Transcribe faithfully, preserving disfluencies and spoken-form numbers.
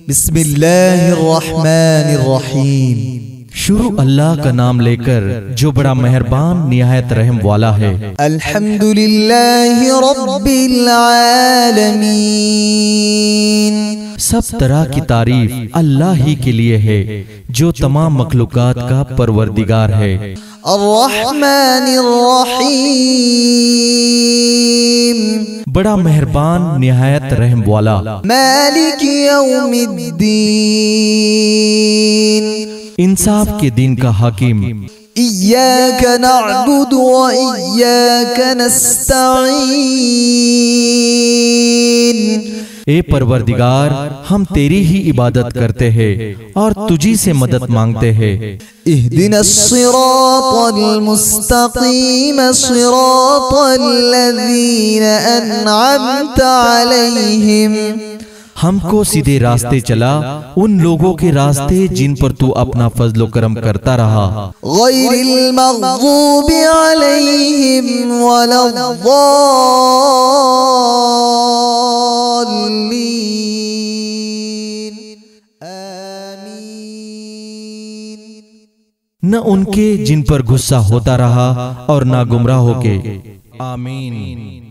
بسم اللہ الرحمن الرحیم۔ شروع اللہ کا نام لے کر جو بڑا مہربان نہایت رحم والا ہے۔ الحمدللہ رب العالمین۔ سب طرح کی تعریف اللہ ہی کے لیے ہے جو تمام مخلوقات کا پروردگار ہے۔ الرحمن الرحیم۔ بڑا مہربان نہایت رحم والا۔ مالک یوم الدین۔ انصاف کے دن کا حاکم۔ ایاک نعبد و ایاک نستعین۔ اے پروردگار، ہم تیری ہی عبادت کرتے ہیں اور تجھی سے مدد مانگتے ہیں۔ اہدنا الصراط المستقیم صراط الذین انعمت علیہم۔ ہم کو سیدھے راستے چلا، ان لوگوں کے راستے جن پر تو اپنا فضل و کرم کرتا رہا۔ غیر المغضوب علیہم ولا الضالین۔ آمین۔ نہ ان کے جن پر غصہ ہوتا رہا اور نہ گمراہ ہو کے۔ آمین۔